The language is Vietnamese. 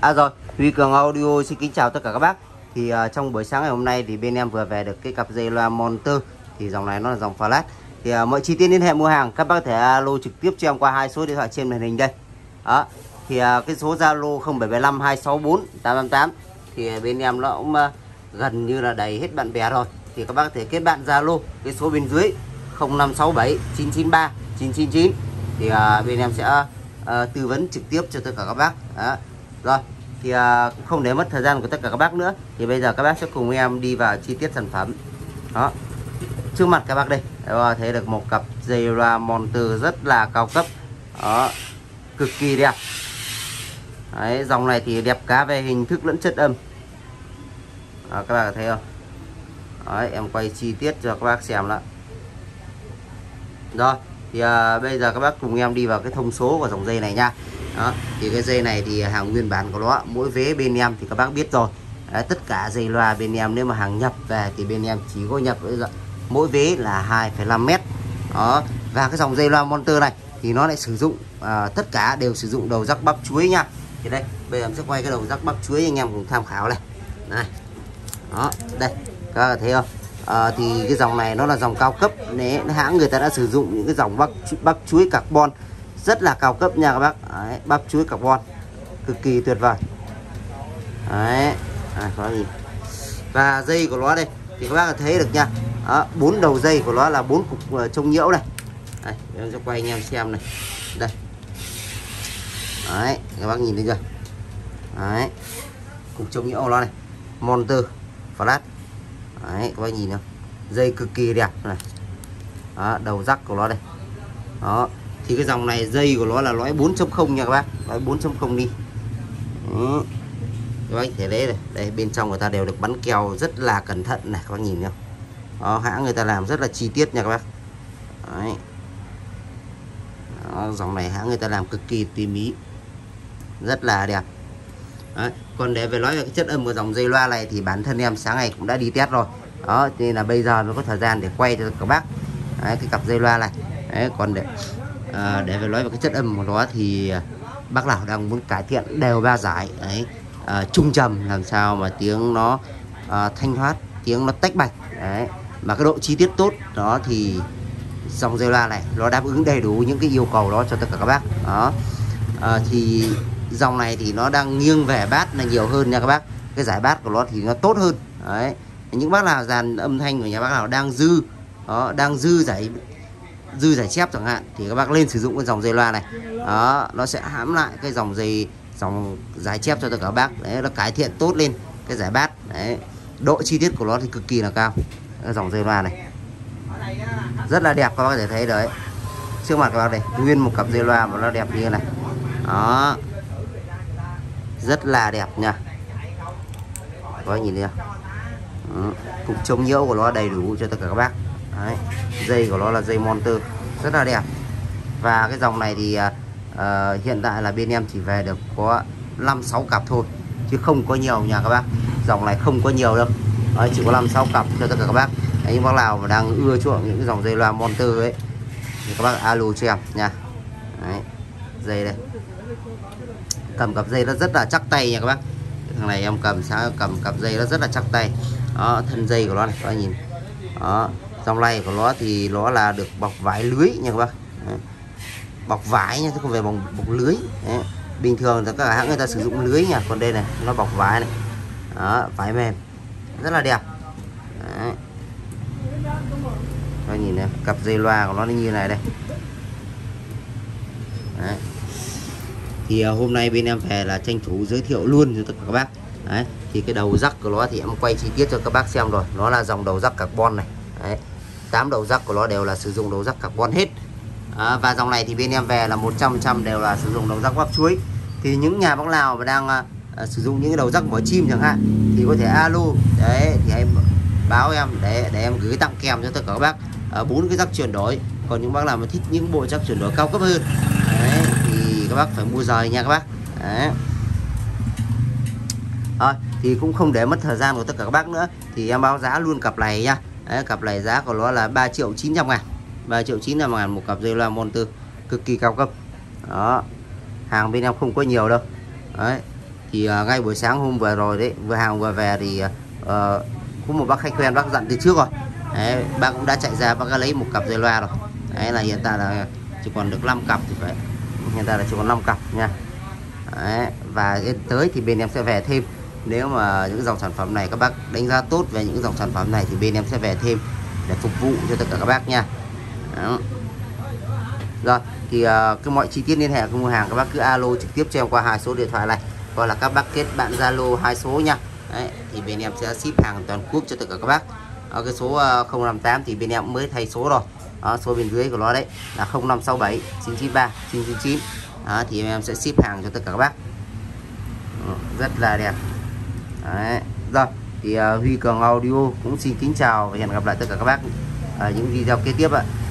Rồi, Huy Cường Audio xin kính chào tất cả các bác. Thì trong buổi sáng ngày hôm nay thì bên em vừa về được cái cặp dây loa Monster. Thì dòng này nó là dòng flash. Thì mọi chi tiết liên hệ mua hàng các bác có thể alo trực tiếp cho em qua hai số điện thoại trên màn hình đây. Đó. Thì cái số Zalo 0775 264 888 thì bên em nó cũng gần như là đầy hết bạn bè rồi. Thì các bác có thể kết bạn Zalo cái số bên dưới 0567 993 999 thì bên em sẽ tư vấn trực tiếp cho tất cả các bác. Đó. Rồi thì cũng không để mất thời gian của tất cả các bác nữa, thì bây giờ các bác sẽ cùng em đi vào chi tiết sản phẩm. Đó, trước mặt các bác đây thấy được một cặp dây loa Monster rất là cao cấp. Đó, cực kỳ đẹp. Đấy, dòng này thì đẹp cả về hình thức lẫn chất âm. Đó, các bác thấy không? Đấy, em quay chi tiết cho các bác xem đó. Rồi thì bây giờ các bác cùng em đi vào cái thông số của dòng dây này nha. Đó, thì cái dây này thì hàng nguyên bản của nó, mỗi vế bên em thì các bác biết rồi. Đấy, tất cả dây loa bên em nếu mà hàng nhập về thì bên em chỉ có nhập mỗi vế là 2,5 mét. Đó, và cái dòng dây loa Monster này thì nó lại sử dụng tất cả đều sử dụng đầu rắc bắp chuối nha. Thì đây, bây giờ em sẽ quay cái đầu rắc bắp chuối anh em cùng tham khảo này. Này. Đó, đây, các bác thấy không? Thì cái dòng này nó là dòng cao cấp. Đấy, hãng người ta đã sử dụng những cái dòng bắp chuối carbon rất là cao cấp nha các bác. Đấy, bắp chuối carbon cực kỳ tuyệt vời. Đấy, có gì. Và dây của nó đây thì các bác thấy được nha. 4 đầu dây của nó là 4 cục chống nhiễu này. Đây, em sẽ quay anh em xem này. Đây. Đấy, các bác nhìn thấy chưa? Đấy, cục chống nhiễu của nó này. Monster flash. Đấy, các bác nhìn không? Dây cực kỳ đẹp này. Đó, đầu rắc của nó đây. Đó, thì cái dòng này dây của nó là lõi 4.0 nha các bác, lõi 4.0 đi. Đó. Các bác thể đấy này, đây bên trong người ta đều được bắn keo rất là cẩn thận này, các bác nhìn không? Đó, hãng người ta làm rất là chi tiết nha các bác. Đấy. Đó, dòng này hãng người ta làm cực kỳ tỉ mỉ, rất là đẹp. Đấy. Còn để về nói về cái chất âm của dòng dây loa này thì bản thân em sáng ngày cũng đã đi test rồi. Đó, nên là bây giờ mới có thời gian để quay cho các bác. Đấy, cái cặp dây loa này. Đấy, còn để về nói về cái chất âm của nó thì bác nào đang muốn cải thiện đều ba giải. Đấy, trung trầm làm sao mà tiếng nó thanh thoát, tiếng nó tách bạch. Đấy, mà cái độ chi tiết tốt đó thì dòng dây loa này nó đáp ứng đầy đủ những cái yêu cầu đó cho tất cả các bác. Đó, thì dòng này thì nó đang nghiêng về bass là nhiều hơn nha các bác. Cái giải bass của nó thì nó tốt hơn. Đấy, những bác nào dàn âm thanh của nhà bác nào đang dư đó, đang dư giải chép chẳng hạn thì các bác lên sử dụng cái dòng dây loa này. Đó, nó sẽ hãm lại cái dòng giải chép cho tất cả các bác. Đấy, nó cải thiện tốt lên cái giải bass. Đấy, độ chi tiết của nó thì cực kỳ là cao. Cái dòng dây loa này rất là đẹp, các bác có thể thấy đấy. Trước mặt các bác đây, nguyên một cặp dây loa mà nó đẹp như thế này. Đó, rất là đẹp nha. Các bác nhìn thấy không? Cục chống nhiễu của nó đầy đủ cho tất cả các bác. Đấy, dây của nó là dây Monster rất là đẹp. Và cái dòng này thì hiện tại là bên em chỉ về được có 5-6 cặp thôi, chứ không có nhiều nha các bác. Dòng này không có nhiều đâu. Đấy, chỉ có 5-6 cặp cho tất cả các bác. Đấy, những bác nào mà đang ưa chuộng những cái dòng dây loa Monster ấy thì các bác alo cho em nha. Đấy, dây đây, cầm cặp dây nó rất là chắc tay nha các bác. Thằng này em cầm cặp dây nó rất là chắc tay. Đó, thân dây của nó này các bác nhìn. Đó, dòng này của nó thì nó là được bọc vải lưới nha các bác. Đấy, bọc vải nha chứ không phải bọc lưới. Đấy, bình thường thì các hãng người ta sử dụng lưới nha, còn đây này nó bọc vải này. Đó, vải mềm rất là đẹp. Đấy, các bác nhìn này, cặp dây loa của nó như này đây. Đấy. Thì hôm nay bên em về là tranh thủ giới thiệu luôn cho tất cả các bác. Đấy, thì cái đầu rắc của nó thì em quay chi tiết cho các bác xem rồi. Nó là dòng đầu rắc carbon này. Đấy, 8 đầu rắc của nó đều là sử dụng đầu rắc carbon hết. Và dòng này thì bên em về là 100% đều là sử dụng đầu rắc bắp chuối. Thì những nhà bác nào mà đang sử dụng những cái đầu rắc vỏ chim chẳng hạn thì có thể alo. Đấy, thì em báo em để em gửi tặng kèm cho tất cả các bác 4 cái rắc chuyển đổi. Còn những bác nào mà thích những bộ rắc chuyển đổi cao cấp hơn, đấy, thì các bác phải mua rời nha các bác. Đấy. Rồi, thì cũng không để mất thời gian của tất cả các bác nữa thì em báo giá luôn cặp này nha. Đấy, cặp này giá của nó là 3.900.000. 3.900.000 một cặp dây loa Monster cực kỳ cao cấp. Đó, hàng bên em không có nhiều đâu. Đấy, Thì ngay buổi sáng hôm vừa rồi đấy, vừa hàng vừa về thì có một bác khách quen, bác dặn từ trước rồi đấy, bác cũng đã chạy ra, bác đã lấy một cặp dây loa rồi đấy, là hiện tại là chỉ còn được 5 cặp thì phải, hiện tại là chỉ còn 5 cặp nha đấy. Và tới thì bên em sẽ về thêm, nếu mà những dòng sản phẩm này các bác đánh giá tốt về những dòng sản phẩm này thì bên em sẽ về thêm để phục vụ cho tất cả các bác nha. Đó. Rồi thì cái mọi chi tiết liên hệ mua hàng các bác cứ alo trực tiếp cho em qua 2 số điện thoại này, hoặc là các bác kết bạn Zalo 2 số nha. Đấy, thì bên em sẽ ship hàng toàn quốc cho tất cả các bác. Cái số 058 thì bên em mới thay số rồi. Đó, số bên dưới của nó đấy là 0567 993 999. Đó, thì em sẽ ship hàng cho tất cả các bác. Rất là đẹp. Đấy. Rồi thì Huy Cường Audio cũng xin kính chào và hẹn gặp lại tất cả các bác ở những video kế tiếp ạ.